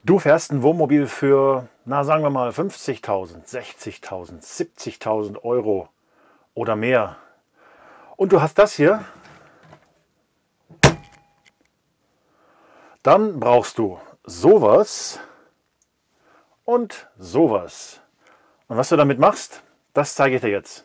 Du fährst ein Wohnmobil für, na sagen wir mal, 50.000, 60.000, 70.000 Euro oder mehr. Und du hast das hier. Dann brauchst du sowas und sowas. Und was du damit machst, das zeige ich dir jetzt.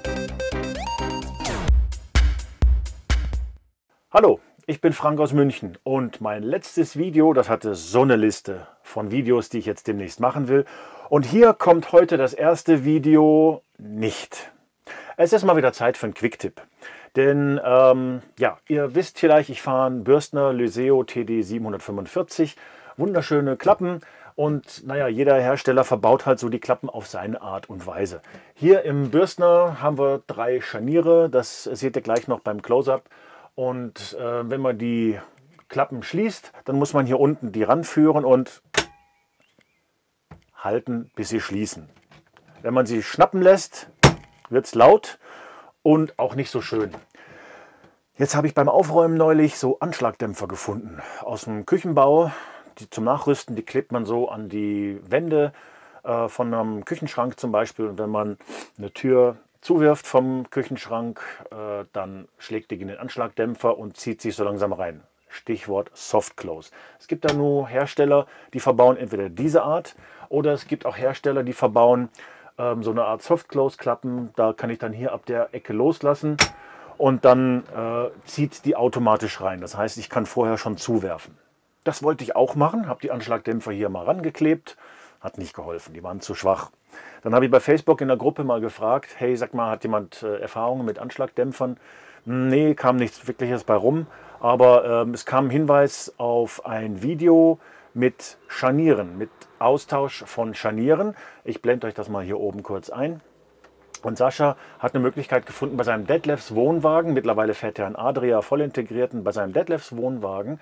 Hallo, ich bin Frank aus München und mein letztes Video, das hatte so eine Liste von Videos, die ich jetzt demnächst machen will. Und hier kommt heute das erste Video nicht. Es ist mal wieder Zeit für einen Quick-Tipp. Denn ja, ihr wisst vielleicht, ich fahre einen Bürstner Lyseo TD 745. Wunderschöne Klappen. Und naja, jeder Hersteller verbaut halt so die Klappen auf seine Art und Weise. Hier im Bürstner haben wir 3 Scharniere. Das seht ihr gleich noch beim Close-Up. Und wenn man die Klappen schließt, dann muss man hier unten die ranführen und halten, bis sie schließen. Wenn man sie schnappen lässt, wird es laut und auch nicht so schön. Jetzt habe ich beim Aufräumen neulich so Anschlagdämpfer gefunden aus dem Küchenbau. Die zum Nachrüsten, die klebt man so an die Wände von einem Küchenschrank zum Beispiel. Und wenn man eine Tür zuwirft vom Küchenschrank, dann schlägt die in den Anschlagdämpfer und zieht sich so langsam rein. Stichwort Soft Close. Es gibt da nur Hersteller, die verbauen entweder diese Art oder es gibt auch Hersteller, die verbauen so eine Art Soft Close Klappen. Da kann ich dann hier ab der Ecke loslassen und dann zieht die automatisch rein. Das heißt, ich kann vorher schon zuwerfen. Das wollte ich auch machen, habe die Anschlagdämpfer hier mal rangeklebt. Hat nicht geholfen, die waren zu schwach. Dann habe ich bei Facebook in der Gruppe mal gefragt, hey, sag mal, hat jemand Erfahrungen mit Anschlagdämpfern? Nee, kam nichts Wirkliches bei rum, aber es kam ein Hinweis auf ein Video mit Scharnieren, mit Austausch von Scharnieren. Ich blende euch das mal hier oben kurz ein. Und Sascha hat eine Möglichkeit gefunden, bei seinem Detlefs Wohnwagen, mittlerweile fährt er einen Adria voll integrierten, bei seinem Detlefs Wohnwagen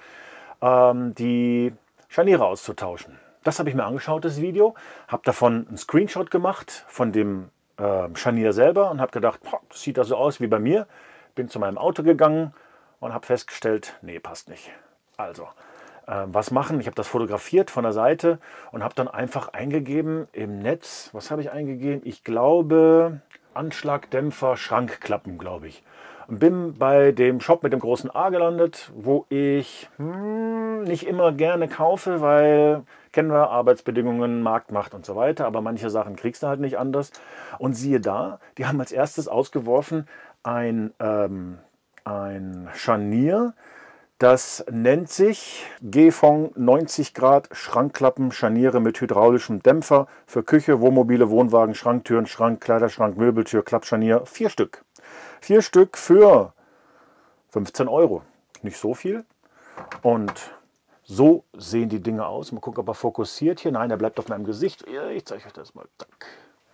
die Scharniere auszutauschen. Das habe ich mir angeschaut, das Video, habe davon einen Screenshot gemacht von dem Scharnier selber und habe gedacht, das sieht da so aus wie bei mir. Bin zu meinem Auto gegangen und habe festgestellt, nee, passt nicht. Also, was machen? Ich habe das fotografiert von der Seite und habe dann einfach eingegeben im Netz, was habe ich eingegeben? Ich glaube, Anschlagdämpfer, Schrankklappen, glaube ich. Und bin bei dem Shop mit dem großen A gelandet, wo ich nicht immer gerne kaufe, weil, kennen wir, Arbeitsbedingungen, Marktmacht und so weiter, aber manche Sachen kriegst du halt nicht anders. Und siehe da, die haben als erstes ausgeworfen ein Scharnier, das nennt sich Gefong 90 Grad Schrankklappen Scharniere mit hydraulischem Dämpfer für Küche, Wohnmobile, Wohnwagen, Schranktüren, Schrank, Kleiderschrank, Möbeltür, Klappscharnier. 4 Stück. 4 Stück für 15 Euro. Nicht so viel. Und so sehen die Dinge aus. Mal gucken, ob er fokussiert hier. Nein, er bleibt auf meinem Gesicht. Ich zeige euch das mal. Zack.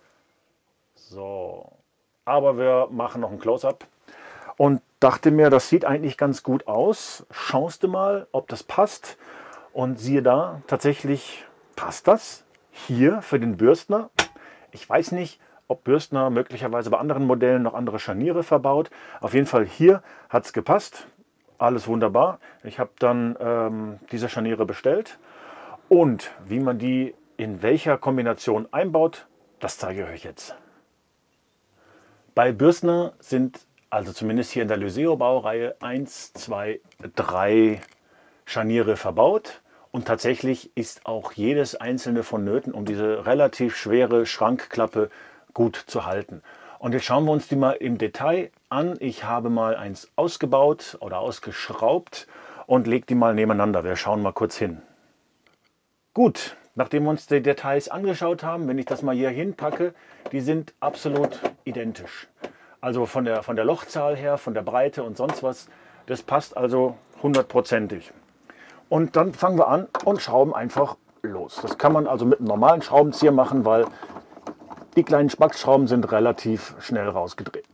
So. Aber wir machen noch ein Close-Up. Und dachte mir, das sieht eigentlich ganz gut aus. Schaust du mal, ob das passt. Und siehe da, tatsächlich passt das. Hier für den Bürstner. Ich weiß nicht, ob Bürstner möglicherweise bei anderen Modellen noch andere Scharniere verbaut. Auf jeden Fall hier hat es gepasst. Alles wunderbar. Ich habe dann diese Scharniere bestellt. Und wie man die in welcher Kombination einbaut, das zeige ich euch jetzt. Bei Bürstner sind, also zumindest hier in der Lyseo Baureihe, 1, 2, 3 Scharniere verbaut. Und tatsächlich ist auch jedes einzelne vonnöten, um diese relativ schwere Schrankklappe gut zu halten. Und jetzt schauen wir uns die mal im Detail an. Ich habe mal eins ausgebaut oder ausgeschraubt und lege die mal nebeneinander. Wir schauen mal kurz hin. Gut, nachdem wir uns die Details angeschaut haben, wenn ich das mal hier hinpacke, die sind absolut identisch. Also von der Lochzahl her, von der Breite und sonst was, das passt also 100%ig. Und dann fangen wir an und schrauben einfach los. Das kann man also mit einem normalen Schraubenzieher machen, weil die kleinen Spackschrauben sind relativ schnell rausgedreht.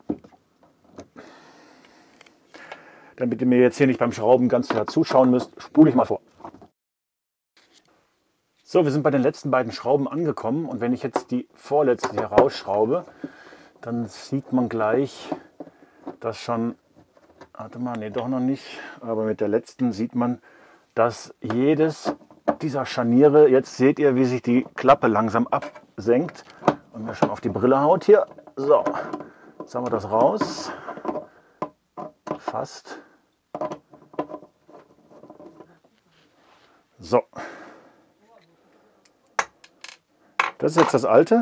Damit ihr mir jetzt hier nicht beim Schrauben ganz klar zuschauen müsst, spule ich mal vor. So, wir sind bei den letzten beiden Schrauben angekommen und wenn ich jetzt die vorletzte hier rausschraube, dann sieht man gleich, dass schon, warte mal, nee, doch noch nicht, aber mit der letzten sieht man, dass jedes dieser Scharniere. Jetzt seht ihr, wie sich die Klappe langsam absenkt und mir schon auf die Brille haut hier. So, jetzt haben wir das raus. Fast. So. Das ist jetzt das alte.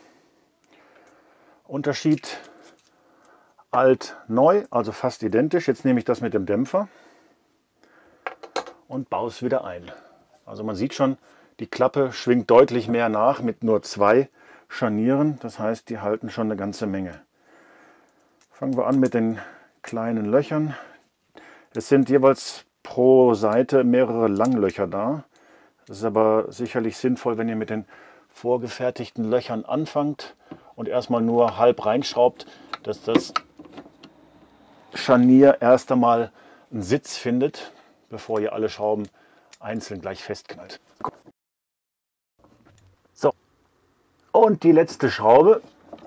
Unterschied alt, neu, also fast identisch. Jetzt nehme ich das mit dem Dämpfer und baue es wieder ein. Also man sieht schon, die Klappe schwingt deutlich mehr nach mit nur 2 Scharnieren. Das heißt, die halten schon eine ganze Menge. Fangen wir an mit den kleinen Löchern. Es sind jeweils pro Seite mehrere Langlöcher da. Das ist aber sicherlich sinnvoll, wenn ihr mit den vorgefertigten Löchern anfangt und erstmal nur halb reinschraubt, dass das Scharnier erst einmal einen Sitz findet, bevor ihr alle Schrauben einzeln gleich festknallt. So, und die letzte Schraube,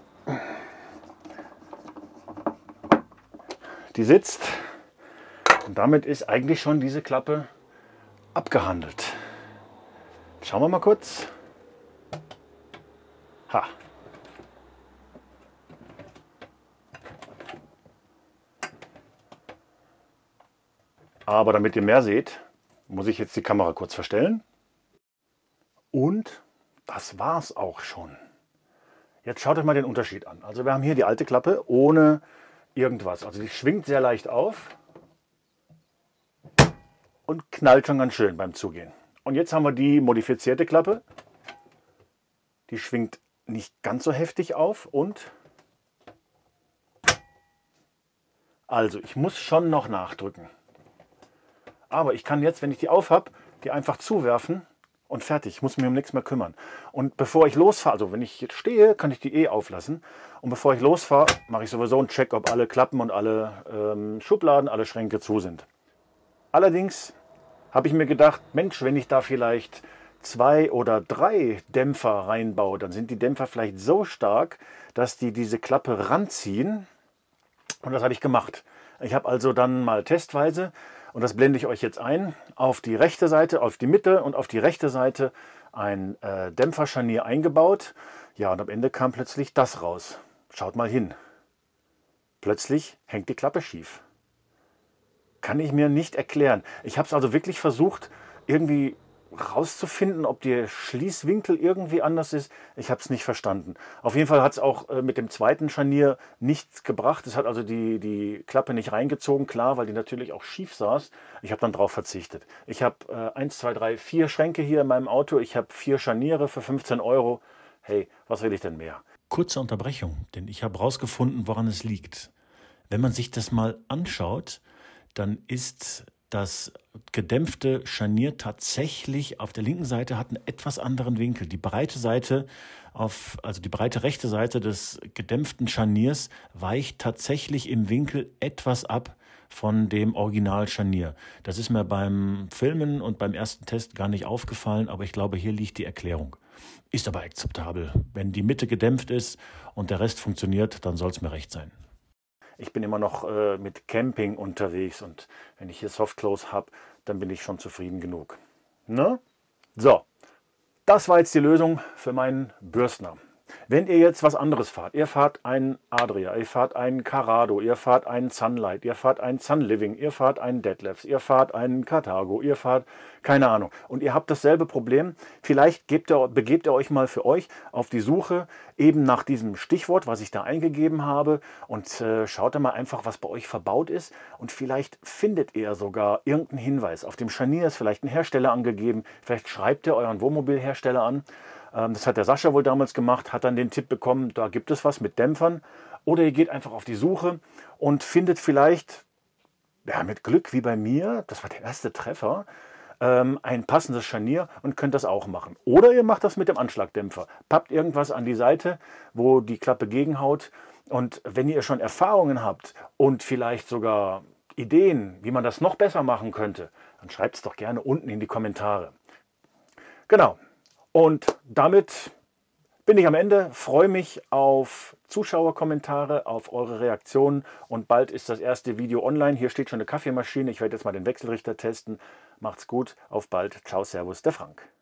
die sitzt, und damit ist eigentlich schon diese Klappe abgehandelt. Schauen wir mal kurz. Ha. Aber damit ihr mehr seht, muss ich jetzt die Kamera kurz verstellen. Und das war's auch schon. Jetzt schaut euch mal den Unterschied an. Also wir haben hier die alte Klappe ohne irgendwas. Also die schwingt sehr leicht auf und knallt schon ganz schön beim Zugehen. Und jetzt haben wir die modifizierte Klappe. Die schwingt nicht ganz so heftig auf und also ich muss schon noch nachdrücken. Aber ich kann jetzt, wenn ich die auf habe, die einfach zuwerfen und fertig. Ich muss mich um nichts mehr kümmern. Und bevor ich losfahre, also wenn ich jetzt stehe, kann ich die eh auflassen. Und bevor ich losfahre, mache ich sowieso einen Check, ob alle Klappen und alle Schubladen, alle Schränke zu sind. Allerdings habe ich mir gedacht, Mensch, wenn ich da vielleicht 2 oder 3 Dämpfer reinbaue, dann sind die Dämpfer vielleicht so stark, dass die diese Klappe ranziehen. Und das habe ich gemacht. Ich habe also dann mal testweise, und das blende ich euch jetzt ein, auf die rechte Seite, auf die Mitte und auf die rechte Seite ein Dämpferscharnier eingebaut. Ja, und am Ende kam plötzlich das raus. Schaut mal hin. Plötzlich hängt die Klappe schief. Kann ich mir nicht erklären. Ich habe es also wirklich versucht, irgendwie rauszufinden, ob der Schließwinkel irgendwie anders ist. Ich habe es nicht verstanden. Auf jeden Fall hat es auch mit dem zweiten Scharnier nichts gebracht. Es hat also die Klappe nicht reingezogen, klar, weil die natürlich auch schief saß. Ich habe dann darauf verzichtet. Ich habe 1, 2, 3, 4 Schränke hier in meinem Auto. Ich habe 4 Scharniere für 15 Euro. Hey, was will ich denn mehr? Kurze Unterbrechung, denn ich habe herausgefunden, woran es liegt. Wenn man sich das mal anschaut, dann ist das gedämpfte Scharnier tatsächlich auf der linken Seite hat einen etwas anderen Winkel. Die breite Seite, also die breite rechte Seite des gedämpften Scharniers weicht tatsächlich im Winkel etwas ab von dem Originalscharnier. Das ist mir beim Filmen und beim ersten Test gar nicht aufgefallen, aber ich glaube, hier liegt die Erklärung. Ist aber akzeptabel. Wenn die Mitte gedämpft ist und der Rest funktioniert, dann soll es mir recht sein. Ich bin immer noch mit Camping unterwegs und wenn ich hier Softclose habe, dann bin ich schon zufrieden genug. Ne? So, das war jetzt die Lösung für meinen Bürstner. Wenn ihr jetzt was anderes fahrt, ihr fahrt einen Adria, ihr fahrt einen Carrado, ihr fahrt einen Sunlight, ihr fahrt einen Sunliving, ihr fahrt einen Detlefs, ihr fahrt einen Carthago, ihr fahrt, keine Ahnung, und ihr habt dasselbe Problem, vielleicht begebt ihr euch mal für euch auf die Suche eben nach diesem Stichwort, was ich da eingegeben habe und schaut da mal einfach, was bei euch verbaut ist und vielleicht findet ihr sogar irgendeinen Hinweis. Auf dem Scharnier ist vielleicht ein Hersteller angegeben, vielleicht schreibt ihr euren Wohnmobilhersteller an. Das hat der Sascha wohl damals gemacht, hat dann den Tipp bekommen, da gibt es was mit Dämpfern. Oder ihr geht einfach auf die Suche und findet vielleicht, ja, mit Glück wie bei mir, das war der erste Treffer, ein passendes Scharnier und könnt das auch machen. Oder ihr macht das mit dem Anschlagdämpfer. Pappt irgendwas an die Seite, wo die Klappe gegenhaut. Und wenn ihr schon Erfahrungen habt und vielleicht sogar Ideen, wie man das noch besser machen könnte, dann schreibt es doch gerne unten in die Kommentare. Genau. Und damit bin ich am Ende, freue mich auf Zuschauerkommentare, auf eure Reaktionen und bald ist das erste Video online. Hier steht schon eine Kaffeemaschine. Ich werde jetzt mal den Wechselrichter testen. Macht's gut, auf bald. Ciao, Servus, der Frank.